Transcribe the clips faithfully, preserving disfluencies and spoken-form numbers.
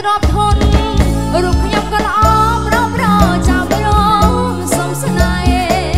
ទ្របធនរូបខ្ញុំក៏ល្អប្រប្រចាំរងសុំស្នេហ៍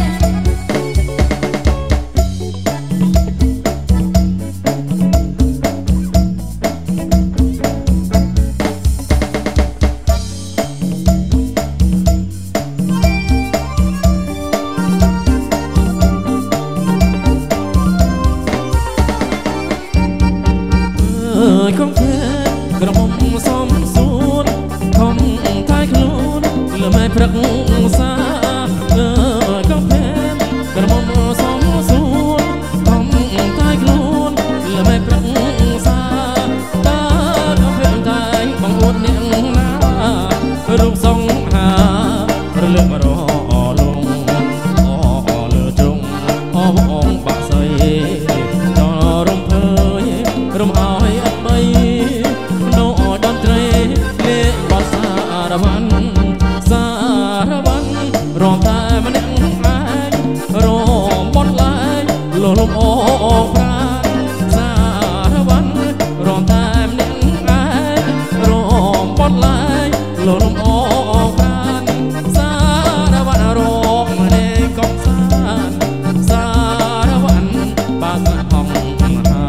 កំភែក្រមុំសំសួនខំតែខ្លួនលំព្រឹកសាកំភែក្រមុំសំសួនខំតែខ្លួនលំព្រឹកសាតើកំភែតែបងអួតអ្នកណារូបសង្ហារលឹករលងអលើជុងអបងបាក់ស្អីដល់រំភើយរំអើយនោដន្ត្រីលេងបទសារវ័នសារវ័នរំតែម្នាក់ឯងរំបត់ឡាយលលំអងប្រាណសារវ័នរំតែម្នាក់ឯងរំបត់ឡាយលលំអងប្រាណសារវ័នរំនៃកំសាន្តសារវ័នបាក់ហងហា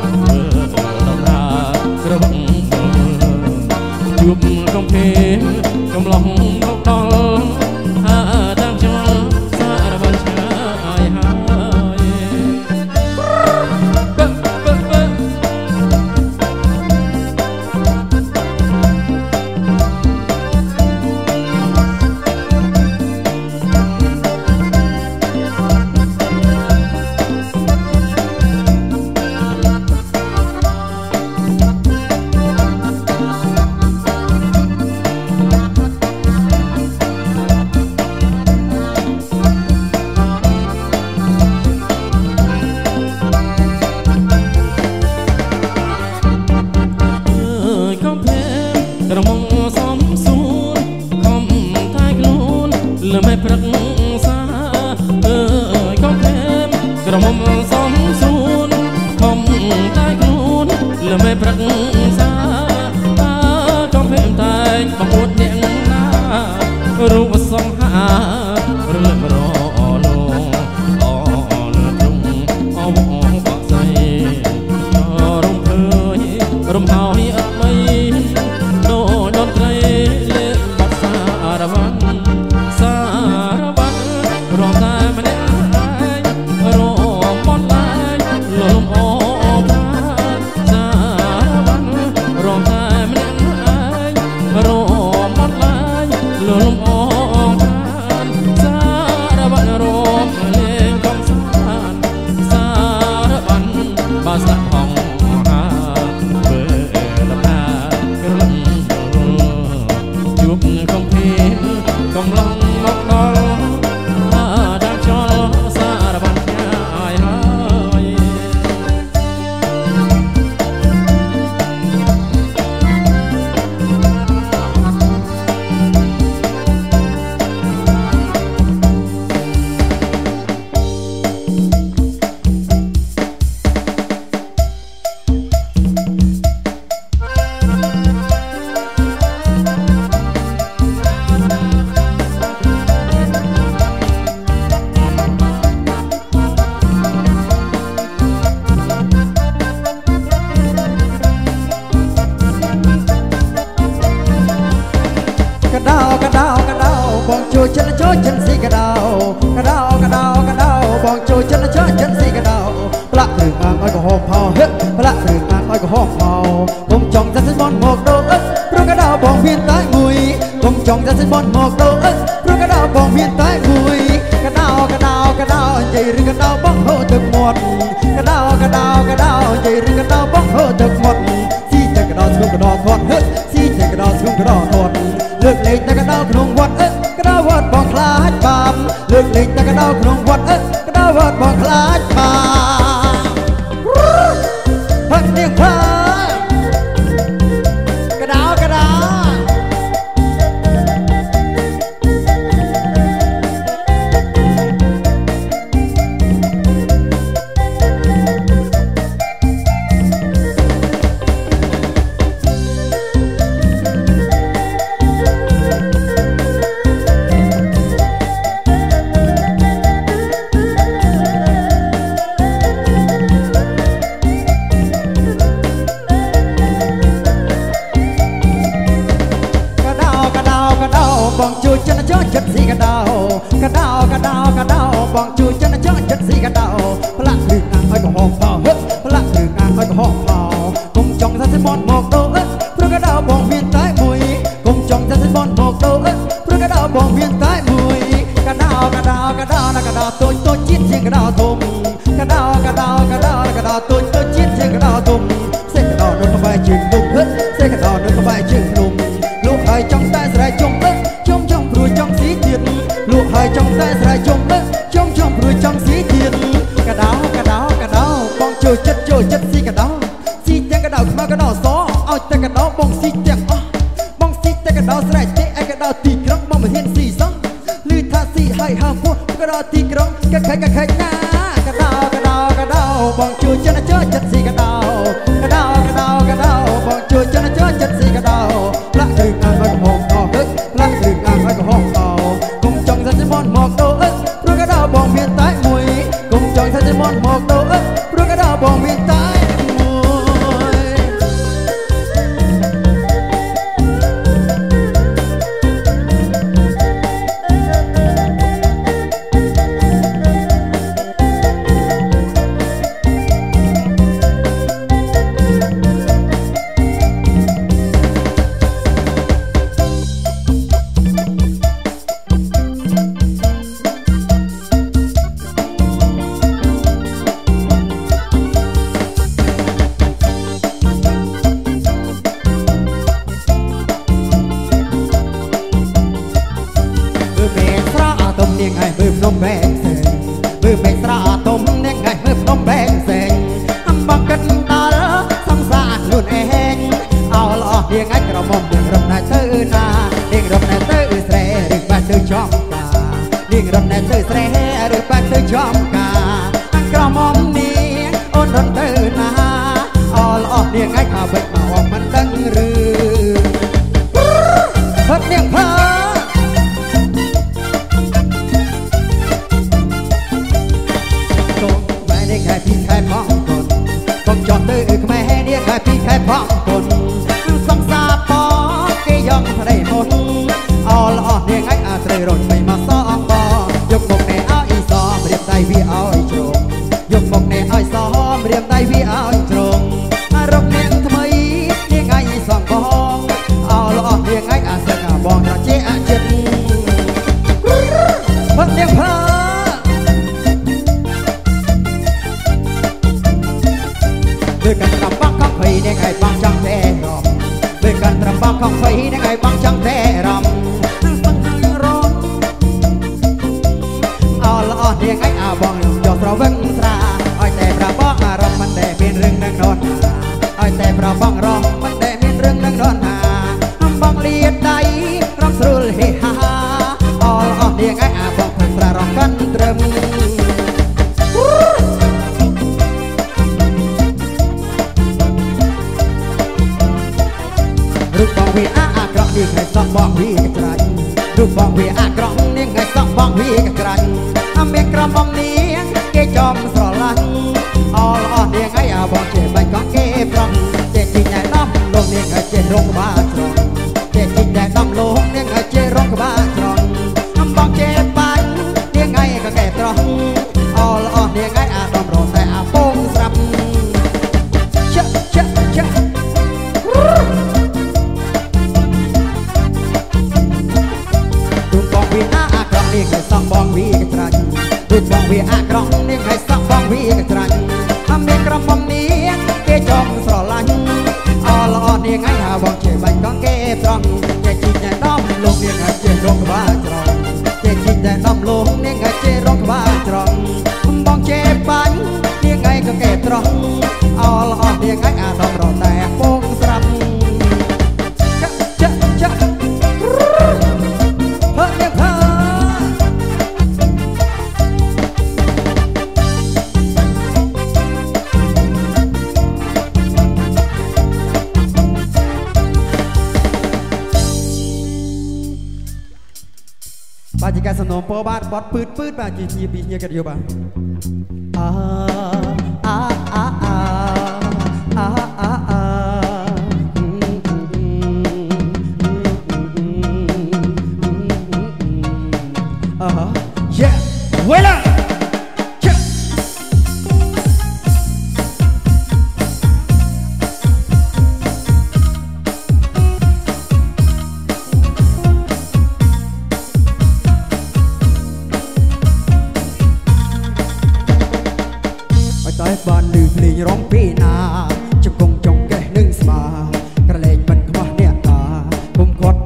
ក្រវឹងជួបកំភេងកំឡោះមកដល់ហាតាមជលសារវ័នឆ្ងាយហើយបបបបក្រមុំសំសួនខំតែខ្លួនលំព្រឹកសាអើយកំភែក្រមុំសំសួនខំតែខ្លួនលំព្រឹកសាតើកំភែតែបងអួតអ្នកណារូបសង្ហារលឹករលងអលើជុំអបងបាក់ស្អីរំភើយរំហើយអត់បីនោដន្ត្រីលេងបទសារវ័នសារវ័នរំតែម្នាក់ឯងរំបត់ឡាយលលំអងប្រាណសារវ័នរំតែម្នាក់ឯងរំបត់ឡាយលលំអងប្រាណសារវ័នរំលេងកំសាន្តសារវ័នបាក់ស្លាក់ហងហាពេលលំណាក្រឡឹងជួបកំភេងកំឡុងមកដល់ហាដាច់ចលសារវ័នឆ្ងាយហើយกระดาวกระดาวกระดาวบองโจฉันโจฉันสีกระดาวกระดาวกระดาวกระดาวบองโจฉันโจฉันสีกระดาวปลาหนึ่งอ่างอ้อยก็หอมเผาเฮ้ปลาหนึ่งอ่างอ้อยก็หอมเผาผมจองจะสิ้นบอลหมอกโดเอ๊ะเพราะกระดาวบองเพียนใต้มุยผมจองจะสิ้นบอลหมอกโดเอ๊ะเพราะกระดาวบองเพียนใต้มุยกระดาวกระดาวกระดาวใหญ่หรือกระดาวบ้องโหตึกหมดกระดาวกระดาวกระดาวใหญ่หรือกระดาวบ้องโหตึกหมดสีใจกระดาวสุ่มกระดาวทอดเฮ้สีใจกระดาวสุ่มกระดาวทอดเลือกเล็กแต่กระดาวขนมวัดเอ๊ะกระดาววัดบองคลาดบามเลือกเล็กแต่กระดาวขนมวัดเอ๊ะกระดาววัดบองคลาดบามพักเดียงพากระดาวกระดาวกบองจูจันเจ้าจันสีกระดาวกระดาวกระดาวกระดาวบองจูจันเจ้าจันสีกระดาวพลักดึงนางอ้อยก็หอบเผาเฮ้พลักดึงนางอ้อยก็หอบเผากงจองสันสิมอนหมอกโตเอ้พระกระดาวบองเวียนใต้มวยกงจองสันสิมอนหมอกโตเอ้พระกระดาวบองเวียนใต้มวยกระดาวกระดาวกระดาวนะกระดาวตัวตัวจิ้นเชียงกระดาวทมกระดาวกระดาวกระดาวกระดาวตัวตัวจิ้นเชียงกระดาวทมเส้นกระดาวโดนเข้าไปจึงดุมเฮ้เส้นกระดาวโดนเข้าไปจึงดุมลูกหายจ้องใต้สลายจงเอ้จงจงปลุยจ้องสีเทียนลูกหายจ้องใต้สลายจงเอ้จงจงปลุยจ้องสีเทียนกระดาวกระดาวกระดาวบองโจจัดโจจัดสีกระดาวสีเตียงกระดาวมากระดาวซอเอาแต่กระดาวบองสีเตียงอ๋อบองสีแต่กระดาวสลายเจ๊ไอกระดาวตีกรังมองมาเห็นสีซ้ำลือท่าสีให้ห้ามพวกกระดาวตีกรังกระไขกระไขหน้ากระดาวกระดาวกระดาวบองโจจัดโจจัดสีกระดาวกระดาวกระดาวกระดาวบองโจจัดโจจัดสีกระดาวละดึงนางไว้กับหงต่อเฮ้ยละดึงนางไว้กับหงต่อกงจองสันสิมอนหมอกโตเอ้ยพระกระดาวบองเวียนใต้มวยกงจองสันสิมอนหมอกโตเอ้ยพระกระดาวบองเวียนใต้มวยมือนมแบงเสงมือเป็นตราตมเนี่ยไงมือนมแบงเสงทำบังกันตาละสังสารนุ่นเองเอาละเดียงไงกระหม่อมเดียงรำนายเตื้อนาเดียงรำนายเตื้อเสรหรือแปดเตื้อจอมกาเดียงรำนายเตื้อเสรหรือแปดเตื้อจอมกากระหม่อมนี้อ้นรำเตื้อนาเอาละเดียงไงข้าเบิกมาว่ามันดังหรือเพิ่มเดียงเพิ่มแค่พี่แค่พ้องคนต้องจอดตื้อแม่เนี่ยแค่พี่แค่พ้องคนสองสาปอก็ยอมทะเลมนเอาละเนี่ยไงอาเตรรถไม่มาซ้อมบอยกมกในอ้อยซ้อมเรียบได้พี่อ้อยตรงยกมกในอ้อยซ้อมเรียบได้พี่อ้อยตรงรถเนี่ยทำไมเนี่ยไงสองบองเอาละเนี่ยไงอาเสกบองระเจ้าเจ็ดพักเนี่ยพักด้วยกันตรำบังข้องไฟในไงบังจังแท่รำด้วยกันตรำบังข้องไฟในไงบังจังแท่รำสังหังร้องเอาละอ่อนเดียงไงอาบองจอดเราเวงตราอ้อยแต่ประบ้องอารมณ์มันแต่เป็นเรื่องนั่งนอนอ้อยแต่ประบ้องร้องมันแต่เป็นเรื่องนั่งนอนหาบังเลียดใดร้องสรุลเฮฮาเอาละอ่อนเดียงไงอาบองเพิ่งตราร้องกันเติมรูปบองวีอากรองนี่ไงสองบองวีกระจายรูปบองวีอากรองนี่ไงสองบองวีกระจายอเมกระบองนี้เกจอมสลันออลอเดียงไงอาบองเจ็บใบกองเก็บรองเจ็บจิตใจน้ำลงนี่ไงเจ็บรงบ้าจรองเจ็บจิตใจน้ำลงนี่ไงเจ็บรงบ้าจรองบองเจ็บปันเดียงไงก็แก่ตรองออลอเดียงไงอาดอมรอแต่อาโป้งสับเชะเชะเชะนี่ไงสองบองวีกระจายดูบองวีอากรองนี่ไงสองบองวีกระจายทำเมกระมอมนี้เกจอมสลันออลอนี่ไงหาบองเจ็บใบกองเก็บรองเจ็บจิตใจน้ำลงนี่ไงเจ็บรงบ้าจรองเจ็บจิตใจน้ำลงนี่ไงเจ็บรงบ้าจรองบองเจ็บปันนี่ไงก็เก็บรองออลอนี่ไงอาดอมรอแต่โป่งสับจะจะจะเฮ้ยเฮ้ยบาจิการสนมโปบาดบอดปืดปืดบาจีจีปีเนียกันอยู่บ้างอ่าอ่าอ่าอ่าอ่าอ่าอ่าอ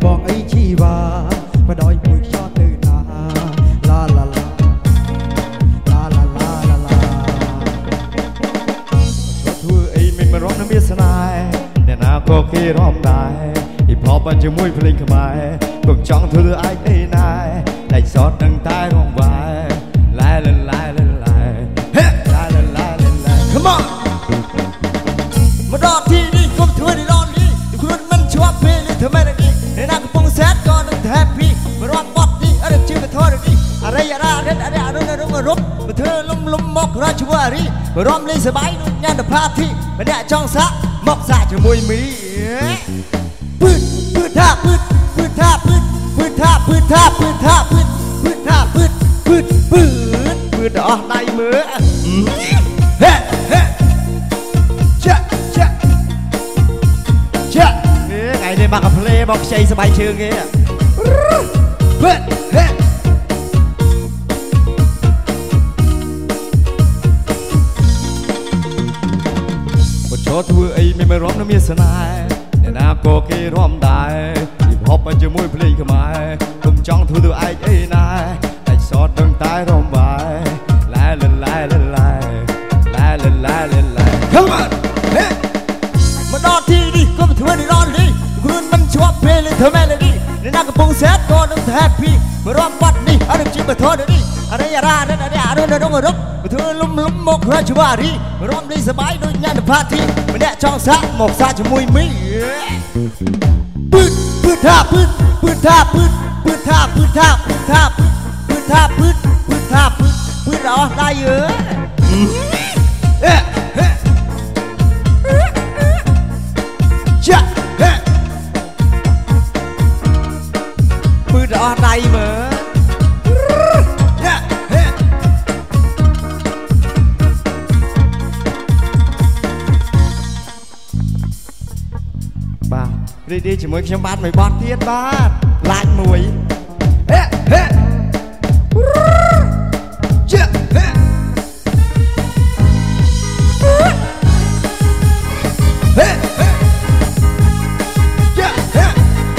បងអីជីវ៉ាបដ ாய் មួយខ្យល់ទៅណាឡាឡាឡាឡាឡាឡាឡាឡាធ្វើអីមិនរំនៅមានស្នេហ៍អ្នកណាក៏គេរំដែរពីផបជាមួយភ្លេងខ្មែរកុំចង់ធ្វើឯងទេណាតែសតនឹងតែរំវាយឡាឡាឡាឡាឡាហេឡាឡាឡាឡា Come on មកដល់ទីនេះកុំធ្វើនេះដល់នេះខ្លួនមិនជាប់ពេលនេះធ្វើម៉េចនេះអ្នកណាកំពុងសែតក៏នឹង happy មករំបត់នេះអរិយជីវធម៌នេះអរិយរារិទ្ធអរិយអរុណរុងរុបមកធ្វើលំលំមករាជវអារីមករំលេងសបាយដូចញ៉ាំតែផាធីម្នាក់ចង់សាក់មកសាក់ជាមួយមីពឺតពឺតថាពឺតពឺតថាពឺតពឺតថាពឺតថាពឺតថាពឺតពឺតថាពឺតពឺតពឺតពឺតអស់ដៃមើលហេហេចាចាចាថ្ងៃនេះមកកាផ្លេមកខ្ចីសបាយជើងគេពឺតហេចូលធ្វើអីមិនមករំនៅមានស្នេហ៍អ្នកណាក៏គេរំដែរពីហប់ជាមួយភ្លេងខ្មែរកុំចង់ធ្វើទៅឯងអីណាតែសតនឹងតែរំវាយឡាឡាឡាឡាឡាឡាឡាឡាឡា Come on ហេមកដល់ទីនេះកុំធ្វើនេះដល់នេះខ្លួនមិនជាប់ពេលធ្វើម៉េចនេះអ្នកណាកំពុងសែតក៏នឹង happy មករំបាត់នេះអរិយជីវធម៌នេះអរិយរារិទ្ធអរិយអរុណរុងរុបធ្វើលំលំមករាជវអារីរំលេងសបាយដូចញ៉ាំតែផាធីម្នាក់ចង់សាក់មកសាក់ជាមួយមីពឺតពឺតថាពឺតពឺតថាពឺតពឺតថាពឺតថាពឺតថាពឺតថាពឺតពឺតថាពឺតពឺតអស់ដៃអើហេហេចាហេពឺតអស់ដៃមើលរីករាយជាមួយខ្ញុំបាទមួយបទទៀតបាទឡាច់មួយហេហេជាហេហេហេជាហេ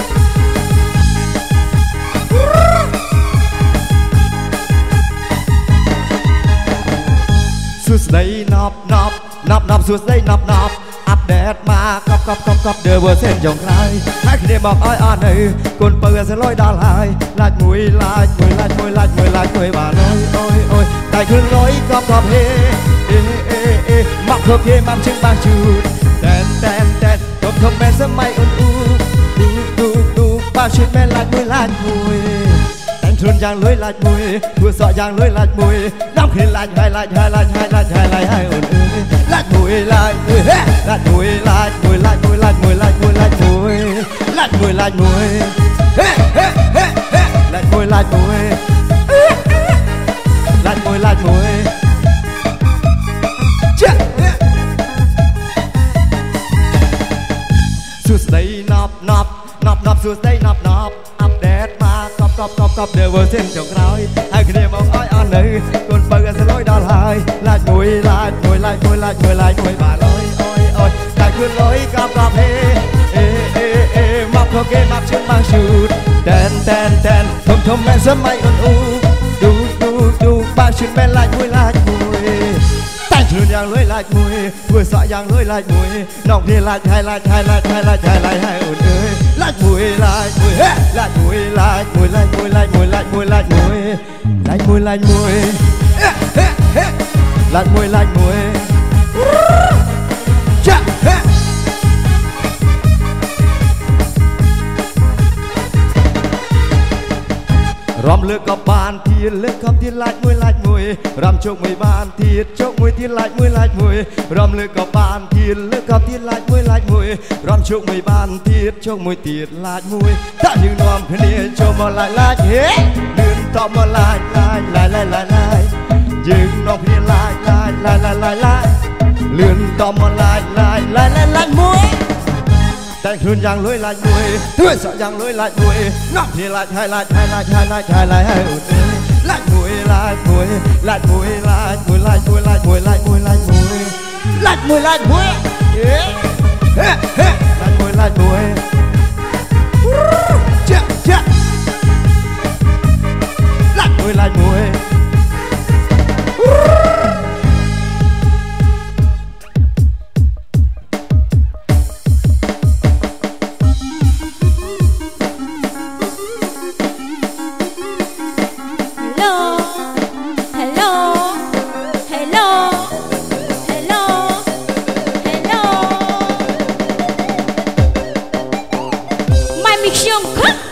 សួស្ដីណប់ណប់ណប់ណប់សួស្ដីណប់ណប់អាប់ដេតមកកប់កប់កប់កប់ The version ចុងក្រោយហើយគ្នាមកឲ្យអត់នៅកូនពៅសលយដល់ហើយឡាច់មួយឡាច់មួយឡាច់មួយឡាច់មួយឡាច់មួយបាទអើយអូយអូយតែខ្លួនលុយកប់កប់ហេអេអេអេមកខកគេមកជឹងបានជូតតែនតែនតែនកុំធំមែនសម័យអូនអ៊ូឌូឌូឌូបាឈិតមែនឡាច់មួយឡាច់មួយតែងខ្លួនយ៉ាងលុយឡាច់មួយធ្វើសក់យ៉ាងលុយឡាច់មួយដល់គ្នាឡាច់ហើយឡាច់ហើយឡាច់ហើយឡាច់ហើយឡាច់ហើយអូនអើយឡាច់មួយឡាច់មួយហេឡាច់មួយឡាច់មួយឡាច់មួយឡាច់មួយឡាច់មួយឡាច់មួយឡាច់មួយឡាច់មួយហេហេហេហេឡាច់មួយឡាច់មួយឡាច់មួយឡាច់មួយចាសួស្ដីណប់ណប់ណប់ណប់សួស្ដីណប់ណប់អាប់ដេតមកកប់កប់កប់កប់ The version ចុងក្រោយហើយគ្នាមកឲ្យអត់នៅកូនបើសលយដល់ហើយឡាច់មួយឡាច់មួយឡាច់មួយឡាច់មួយឡាច់មួយបាទអើយអូយអូយតែខ្លួនលុយកប់កប់ហេអេអេអេមកខកគេមកជើងមកឈូតតែនតែនតែនធំធំមែនសម័យអូនអ៊ូឌូឌូឌូបាឈូតមែនឡាច់មួយឡាច់មួយតែខ្លួនយ៉ាងលុយឡាច់មួយធ្វើសក់យ៉ាងលុយឡាច់មួយនងគ្នាឡាច់ហើយឡាច់ហើយឡាច់ហើយឡាច់ហើយឡាច់ហើយអូនអើយឡាច់មួយឡាច់មួយហេឡាច់មួយឡាច់មួយឡាច់មួយឡាច់មួយឡាច់មួយឡាច់មួយឡាច់មួយឡាច់មួយហេហេហេឡាច់មួយឡាច់មួយចាហេរំលើកក៏បានទៀតលើកក៏ទៀតឡាច់មួយឡាច់មួយរំជោគមួយបានទៀតជោគមួយទៀតឡាច់មួយឡាច់មួយរំលើកក៏បានទៀតលើកក៏ទៀតឡាច់មួយឡាច់មួយរំជោគមួយបានទៀតជោគមួយទៀតឡាច់មួយតើយើងនាំគ្នាចូលមកឡាច់ឡាច់ហេលឿនតបមកឡាច់ឡាច់ឡាច់ឡាច់ឡាច់ឡាច់យើងនាំគ្នាឡាច់ឡាច់ឡាច់ឡាច់ឡាច់ឡាច់លឿនតបមកឡាច់ឡាច់ឡាច់ឡាច់ឡាច់មួយតែខ្លួនយ៉ាងលុយឡាច់មួយធ្វើសក់យ៉ាងលុយឡាច់មួយនាំគ្នាឡាច់ហើយឡាច់ហើយឡាច់ហើយឡាច់ហើយឡាច់ហើយអូនអើយឡាច់មួយឡាច់មួយឡាច់មួយឡាច់មួយឡាច់មួយឡាច់មួយឡាច់មួយឡាច់មួយឡាច់មួយឡាច់មួយហេហេហេឡាច់មួយឡាច់មួយងខឹក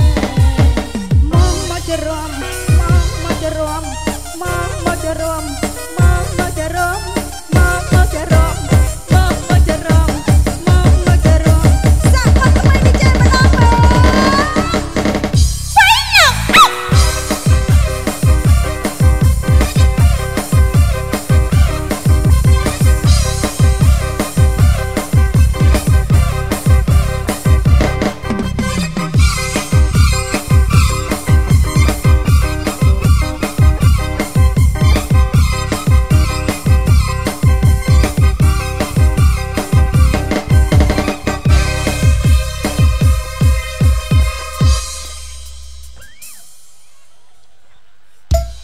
មកមកជារួមមកមកជារួម